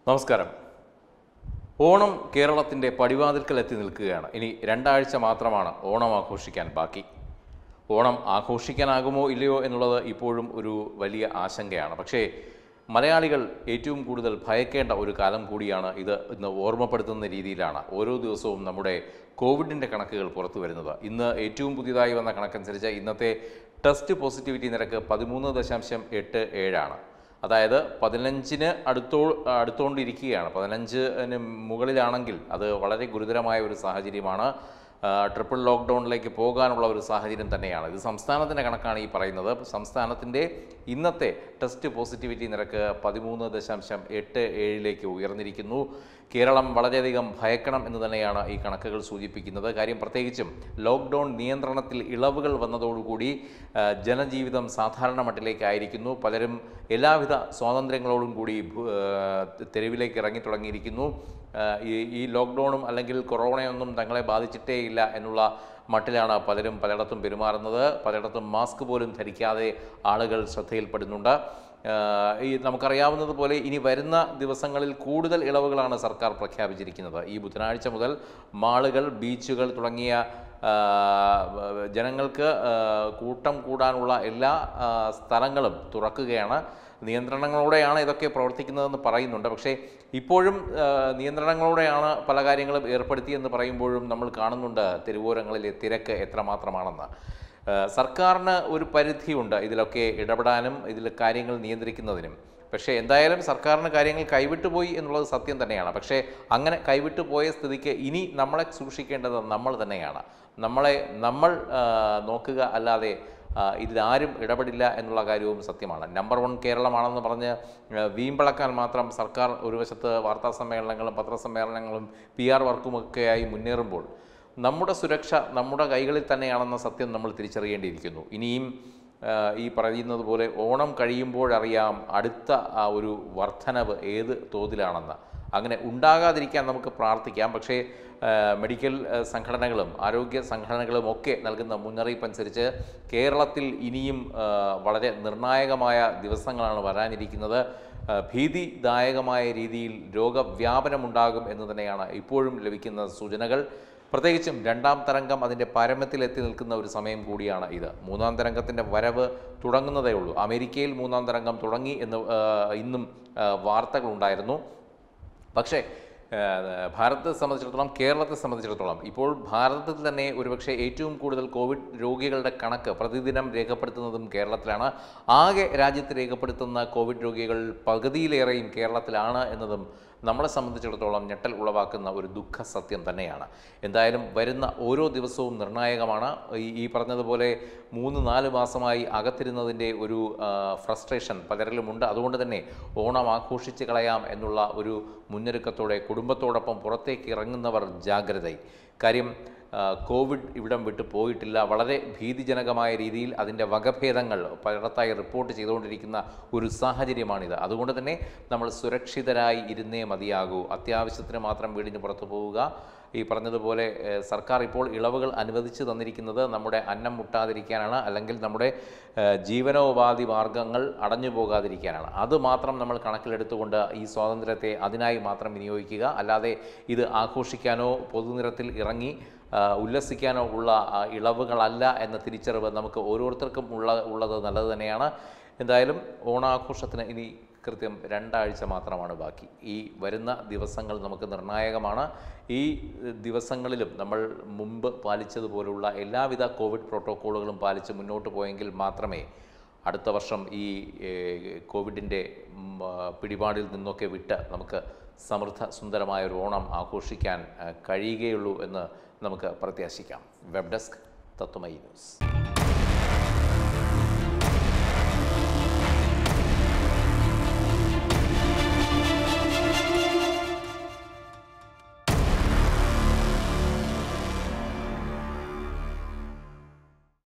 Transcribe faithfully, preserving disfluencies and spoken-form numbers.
നമസ്കാരം. ഓണം കേരളത്തിൻ്റെ പടിവാതിൽക്കലെത്തി നിൽക്കുകയാണ്. ഇനി രണ്ടാഴ്ച മാത്രമാണ് ഓണം ആഘോഷിക്കാൻ ബാക്കി. ഓണം ആഘോഷിക്കാനാകുമോ ഇല്ലയോ എന്നുള്ളത് ഇപ്പോഴും ഒരു വലിയ ആശങ്കയാണ്. പക്ഷേ മലയാളികൾ ഏറ്റവും കൂടുതൽ ഭയക്കേണ്ട ഒരു കാലം കൂടിയാണ് ഇത് ഇന്ന് ഓർമ്മപ്പെടുത്തുന്ന രീതിയിലാണ് ഓരോ ദിവസവും നമ്മുടെ കോവിഡിൻ്റെ കണക്കുകൾ പുറത്തു വരുന്നത്. ഇന്ന് ഏറ്റവും പുതിയതായി വന്ന കണക്കനുസരിച്ച് ഇന്നത്തെ ടെസ്റ്റ് പോസിറ്റിവിറ്റി നിരക്ക് പതിമൂന്ന് ദശാംശം എട്ട് ഏഴാണ്. അതായത് പതിനഞ്ചിന് അടുത്തോ അടുത്തുകൊണ്ടിരിക്കുകയാണ്. പതിനഞ്ചിന് മുകളിലാണെങ്കിൽ അത് വളരെ ഗുരുതരമായ ഒരു സാഹചര്യമാണ്. ട്രിപ്പിൾ ലോക്ക്ഡൗണിലേക്ക് പോകാനുള്ള ഒരു സാഹചര്യം തന്നെയാണ്. ഇത് സംസ്ഥാനത്തിൻ്റെ കണക്കാണ് ഈ പറയുന്നത്. സംസ്ഥാനത്തിൻ്റെ ഇന്നത്തെ ടെസ്റ്റ് പോസിറ്റിവിറ്റി നിരക്ക് പതിമൂന്ന് ദശാംശം എട്ട് ഏഴിലേക്ക് ഉയർന്നിരിക്കുന്നു. കേരളം വളരെയധികം ഭയക്കണം എന്ന് തന്നെയാണ് ഈ കണക്കുകൾ സൂചിപ്പിക്കുന്നത്. കാര്യം പ്രത്യേകിച്ചും ലോക്ക്ഡൗൺ നിയന്ത്രണത്തിൽ ഇളവുകൾ വന്നതോടുകൂടി ജനജീവിതം സാധാരണ മട്ടിലേക്കായിരിക്കുന്നു. പലരും എല്ലാവിധ സ്വാതന്ത്ര്യങ്ങളോടും കൂടി തെരുവിലേക്ക് ഇറങ്ങി തുടങ്ങിയിരിക്കുന്നു. ഈ ഈ ലോക്ക്ഡൗണും അല്ലെങ്കിൽ കൊറോണയൊന്നും തങ്ങളെ ബാധിച്ചിട്ടേ ഇല്ല എന്നുള്ള മട്ടിലാണ് പലരും പലയിടത്തും പെരുമാറുന്നത്. പലയിടത്തും മാസ്ക് പോലും ധരിക്കാതെ ആളുകൾ ശ്രദ്ധയിൽപ്പെടുന്നുണ്ട്. ഈ നമുക്കറിയാവുന്നതുപോലെ ഇനി വരുന്ന ദിവസങ്ങളിൽ കൂടുതൽ ഇളവുകളാണ് സർക്കാർ പ്രഖ്യാപിച്ചിരിക്കുന്നത്. ഈ ബുധനാഴ്ച മുതൽ മാളുകൾ, ബീച്ചുകൾ തുടങ്ങിയ ജനങ്ങൾക്ക് കൂട്ടം കൂടാനുള്ള എല്ലാ സ്ഥലങ്ങളും തുറക്കുകയാണ്. നിയന്ത്രണങ്ങളോടെയാണ് ഇതൊക്കെ പ്രവർത്തിക്കുന്നതെന്ന് പറയുന്നുണ്ട്. പക്ഷേ ഇപ്പോഴും നിയന്ത്രണങ്ങളോടെയാണ് പല കാര്യങ്ങളും ഏർപ്പെടുത്തിയെന്ന് പറയുമ്പോഴും നമ്മൾ കാണുന്നുണ്ട് തെരുവോരങ്ങളിലെ തിരക്ക് എത്രമാത്രമാണെന്ന്. സർക്കാരിന് ഒരു പരിധിയുണ്ട് ഇതിലൊക്കെ ഇടപെടാനും ഇതിൽ കാര്യങ്ങൾ നിയന്ത്രിക്കുന്നതിനും. പക്ഷേ എന്തായാലും സർക്കാരിന് കാര്യങ്ങൾ കൈവിട്ടുപോയി എന്നുള്ളത് സത്യം തന്നെയാണ്. പക്ഷേ അങ്ങനെ കൈവിട്ടു പോയ സ്ഥിതിക്ക് ഇനി നമ്മളെ സൂക്ഷിക്കേണ്ടത് നമ്മൾ തന്നെയാണ്. നമ്മളെ നമ്മൾ നോക്കുക, അല്ലാതെ ഇതിലാരും ഇടപെടില്ല എന്നുള്ള കാര്യവും സത്യമാണ്. നമ്പർ വൺ കേരളമാണെന്ന് പറഞ്ഞ് വീമ്പിളക്കാൻ മാത്രം സർക്കാർ ഒരു വശത്ത് വാർത്താ സമ്മേളനങ്ങളും പത്രസമ്മേളനങ്ങളും പി ആർ വർക്കുമൊക്കെയായി മുന്നേറുമ്പോൾ നമ്മുടെ സുരക്ഷ നമ്മുടെ കൈകളിൽ തന്നെയാണെന്ന സത്യം നമ്മൾ തിരിച്ചറിയേണ്ടിയിരിക്കുന്നു. ഇനിയും ഈ പറയുന്നത് പോലെ ഓണം കഴിയുമ്പോഴറിയാം അടുത്ത ആ ഒരു വർധനവ് ഏത് തോതിലാണെന്ന്. അങ്ങനെ ഉണ്ടാകാതിരിക്കാൻ നമുക്ക് പ്രാർത്ഥിക്കാം. പക്ഷേ മെഡിക്കൽ സംഘടനകളും ആരോഗ്യ സംഘടനകളും ഒക്കെ നൽകുന്ന മുന്നറിയിപ്പ് അനുസരിച്ച് കേരളത്തിൽ ഇനിയും വളരെ നിർണായകമായ ദിവസങ്ങളാണ് വരാനിരിക്കുന്നത്. ഭീതിദായകമായ രീതിയിൽ രോഗവ്യാപനമുണ്ടാകും എന്ന് തന്നെയാണ് ഇപ്പോഴും ലഭിക്കുന്ന സൂചനകൾ. പ്രത്യേകിച്ചും രണ്ടാം തരംഗം അതിൻ്റെ പാരമ്യത്തിലെത്തി നിൽക്കുന്ന ഒരു സമയം കൂടിയാണ് ഇത്. മൂന്നാം തരംഗത്തിൻ്റെ വരവ് തുടങ്ങുന്നതേ ഉള്ളൂ. അമേരിക്കയിൽ മൂന്നാം തരംഗം തുടങ്ങി എന്ന് ഇന്നും വാർത്തകളുണ്ടായിരുന്നു. പക്ഷേ ഭാരതത്തെ സംബന്ധിച്ചിടത്തോളം, കേരളത്തെ സംബന്ധിച്ചിടത്തോളം ഇപ്പോൾ ഭാരതത്തിൽ തന്നെ ഒരുപക്ഷെ ഏറ്റവും കൂടുതൽ കോവിഡ് രോഗികളുടെ കണക്ക് പ്രതിദിനം രേഖപ്പെടുത്തുന്നതും കേരളത്തിലാണ്. ആകെ രാജ്യത്ത് രേഖപ്പെടുത്തുന്ന കോവിഡ് രോഗികൾ പകുതിയിലേറെയും കേരളത്തിലാണ് എന്നതും നമ്മളെ സംബന്ധിച്ചിടത്തോളം ഞെട്ടൽ ഉളവാക്കുന്ന ഒരു ദുഃഖ സത്യം തന്നെയാണ്. എന്തായാലും വരുന്ന ഓരോ ദിവസവും നിർണായകമാണ്. ഈ ഈ പറഞ്ഞതുപോലെ മൂന്ന് നാല് മാസമായി അകത്തിരുന്നതിൻ്റെ ഒരു ഫ്രസ്ട്രേഷൻ പലരിലുമുണ്ട്. അതുകൊണ്ട് തന്നെ ഓണം ആഘോഷിച്ച് കളയാം എന്നുള്ള ഒരു മുന്നൊരുക്കത്തോടെ കുടുംബത്തോടൊപ്പം പുറത്തേക്ക് ഇറങ്ങുന്നവർ ജാഗ്രത. കാര്യം കോവിഡ് ഇവിടം വിട്ട് പോയിട്ടില്ല. വളരെ ഭീതിജനകമായ രീതിയിൽ അതിൻ്റെ വകഭേദങ്ങൾ പലയിടത്തായി റിപ്പോർട്ട് ചെയ്തുകൊണ്ടിരിക്കുന്ന ഒരു സാഹചര്യമാണിത്. അതുകൊണ്ട് തന്നെ നമ്മൾ സുരക്ഷിതരായി ഇരുന്നേ മതിയാകൂ. അത്യാവശ്യത്തിന് മാത്രം വീടിന് പുറത്തു പോവുക. ഈ പറഞ്ഞതുപോലെ സർക്കാർ ഇപ്പോൾ ഇളവുകൾ അനുവദിച്ചു തന്നിരിക്കുന്നത് നമ്മുടെ അന്നം മുട്ടാതിരിക്കാനാണ്, അല്ലെങ്കിൽ നമ്മുടെ ജീവനോപാധി മാർഗങ്ങൾ അടഞ്ഞു പോകാതിരിക്കാനാണ്. അത് മാത്രം നമ്മൾ കണക്കിലെടുത്തുകൊണ്ട് ഈ സ്വാതന്ത്ര്യത്തെ അതിനായി മാത്രം വിനിയോഗിക്കുക. അല്ലാതെ ഇത് ആഘോഷിക്കാനോ പൊതുനിരത്തിൽ ഇറങ്ങി ഉല്ലസിക്കാനോ ഉള്ള ഇളവുകളല്ല എന്ന തിരിച്ചറിവ് നമുക്ക് ഓരോരുത്തർക്കും ഉള്ള ഉള്ളത് നല്ലത് തന്നെയാണ്. എന്തായാലും ഓണാഘോഷത്തിന് ഇനി കൃത്യം രണ്ടാഴ്ച മാത്രമാണ് ബാക്കി. ഈ വരുന്ന ദിവസങ്ങൾ നമുക്ക് നിർണായകമാണ്. ഈ ദിവസങ്ങളിലും നമ്മൾ മുമ്പ് പാലിച്ചതുപോലുള്ള എല്ലാവിധ കോവിഡ് പ്രോട്ടോക്കോളുകളും പാലിച്ച് മുന്നോട്ട് പോയെങ്കിൽ മാത്രമേ അടുത്ത വർഷം ഈ കോവിഡിൻ്റെ പിടിപാടിൽ നിന്നൊക്കെ വിട്ട് നമുക്ക് സമൃദ്ധ സുന്ദരമായ ഒരു ഓണം ആഘോഷിക്കാൻ കഴിയുകയുള്ളൂ എന്ന് നമുക്ക് പ്രത്യാശിക്കാം. Web desk Tatwamayi news.